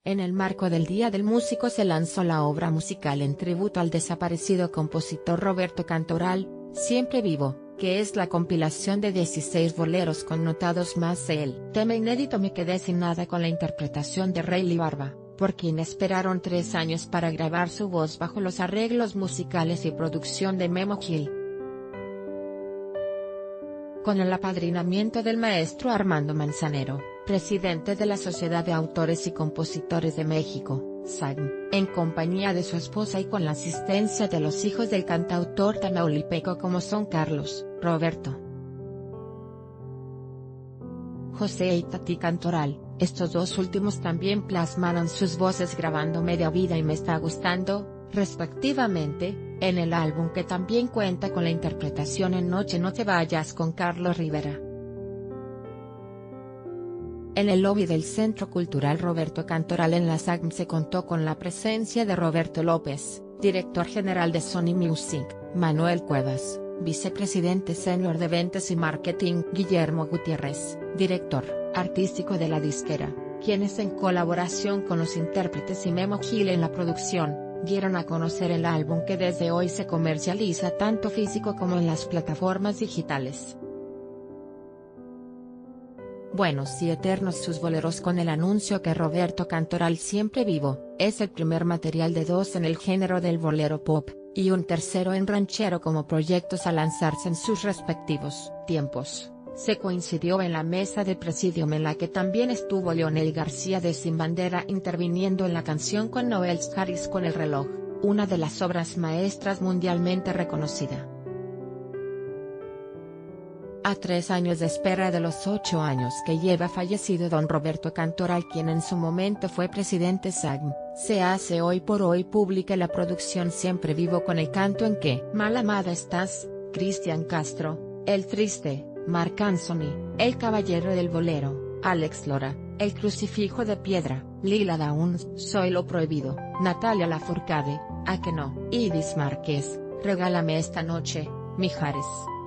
En el marco del Día del Músico se lanzó la obra musical en tributo al desaparecido compositor Roberto Cantoral, Siempre Vivo, que es la compilación de 16 boleros connotados más de él. Tema inédito. Me quedé sin nada con la interpretación de Rayleigh Barba, por quien esperaron 3 años para grabar su voz bajo los arreglos musicales y producción de Memo Gil. Con el apadrinamiento del maestro Armando Manzanero, presidente de la Sociedad de Autores y Compositores de México, SACM, en compañía de su esposa y con la asistencia de los hijos del cantautor tamaulipeco como son Carlos, Roberto, José y Tati Cantoral, estos dos últimos también plasmaron sus voces grabando Media Vida y Me Está Gustando, respectivamente, en el álbum que también cuenta con la interpretación en Noche No Te Vayas con Carlos Rivera. En el lobby del Centro Cultural Roberto Cantoral en la SACM se contó con la presencia de Roberto López, director general de Sony Music, Manuel Cuevas, vicepresidente senior de ventas y marketing, Guillermo Gutiérrez, director artístico de la disquera, quienes en colaboración con los intérpretes y Memo Gil en la producción, dieron a conocer el álbum que desde hoy se comercializa tanto físico como en las plataformas digitales. Buenos y eternos sus boleros, con el anuncio que Roberto Cantoral Siempre Vivo, es el primer material de 2 en el género del bolero pop, y un tercero en ranchero como proyectos a lanzarse en sus respectivos tiempos. Se coincidió en la mesa de Presidium en la que también estuvo Leonel García de Sin Bandera interviniendo en la canción con Noel Harris con El Reloj, una de las obras maestras mundialmente reconocida. A 3 años de espera de los 8 años que lleva fallecido don Roberto Cantoral, quien en su momento fue presidente SACM, se hace hoy por hoy pública la producción Siempre Vivo con el canto en que Mal Amada Estás, Cristian Castro, El Triste, Marc Anthony, El Caballero del Bolero, Alex Lora, El Crucifijo de Piedra, Lila Downs, Soy lo Prohibido, Natalia Lafourcade, A que no, Idis Márquez, Regálame esta noche, Mijares.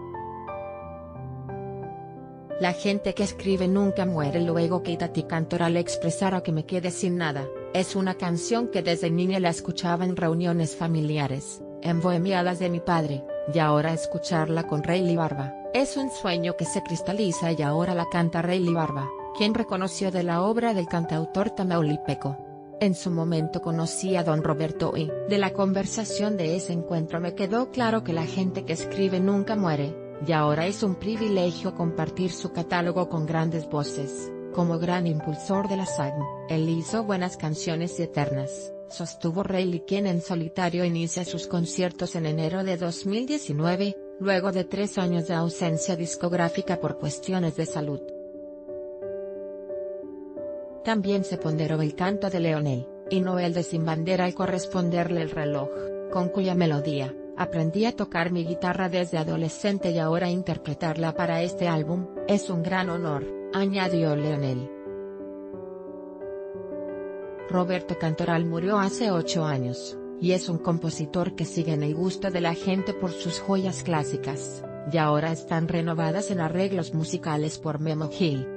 La gente que escribe nunca muere. Luego que Tati Cantoral expresara Que me quede sin nada, es una canción que desde niña la escuchaba en reuniones familiares, en bohemiadas de mi padre, y ahora escucharla con Rayleigh Barba, es un sueño que se cristaliza y ahora la canta Rayleigh Barba, quien reconoció de la obra del cantautor tamaulipeco. En su momento conocí a don Roberto y, de la conversación de ese encuentro me quedó claro que la gente que escribe nunca muere, y ahora es un privilegio compartir su catálogo con grandes voces. Como gran impulsor de la SACM, él hizo buenas canciones y eternas, sostuvo Rayleigh, quien en solitario inicia sus conciertos en enero de 2019, luego de 3 años de ausencia discográfica por cuestiones de salud. También se ponderó el canto de Leonel y Noel de Sin Bandera al corresponderle El Reloj, con cuya melodía aprendí a tocar mi guitarra desde adolescente y ahora interpretarla para este álbum, es un gran honor, añadió Leonel. Roberto Cantoral murió hace 8 años, y es un compositor que sigue en el gusto de la gente por sus joyas clásicas, y ahora están renovadas en arreglos musicales por Memo Gil.